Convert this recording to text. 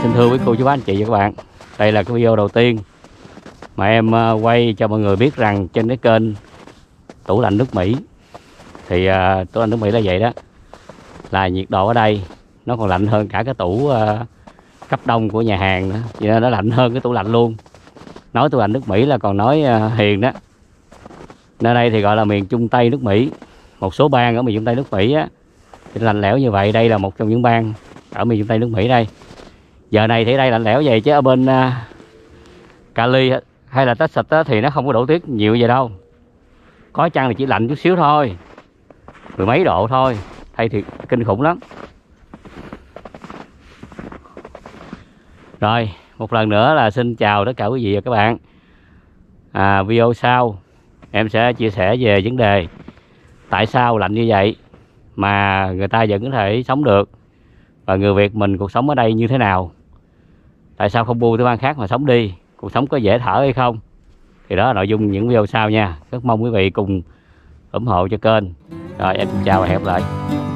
Xin thưa quý cô chú bác anh chị và các bạn, đây là cái video đầu tiên mà em quay cho mọi người biết rằng trên cái kênh tủ lạnh nước Mỹ thì tủ lạnh nước Mỹ là vậy đó, là nhiệt độ ở đây nó còn lạnh hơn cả cái tủ cấp đông của nhà hàng nữa, cho nên nó lạnh hơn cái tủ lạnh luôn. Nói tủ lạnh nước Mỹ là còn nói hiền đó. Nơi đây thì gọi là miền Trung Tây nước Mỹ. Một số bang ở miền Trung Tây nước Mỹ á thì lạnh lẽo như vậy. Đây là một trong những bang ở miền Trung Tây nước Mỹ đây. Giờ này thì đây lạnh lẽo vậy, chứ ở bên Cali hay là Texas thì nó không có đổ tuyết nhiều vậy đâu. Có chăng thì chỉ lạnh chút xíu thôi, mười mấy độ thôi, thay thì kinh khủng lắm. Rồi, một lần nữa là xin chào tất cả quý vị và các bạn. Video sau em sẽ chia sẻ về vấn đề tại sao lạnh như vậy mà người ta vẫn có thể sống được, và người Việt mình cuộc sống ở đây như thế nào, tại sao không buông tới bang khác mà sống đi, cuộc sống có dễ thở hay không. Thì đó là nội dung những video sau nha. Rất mong quý vị cùng ủng hộ cho kênh. Rồi em chào và hẹn gặp lại.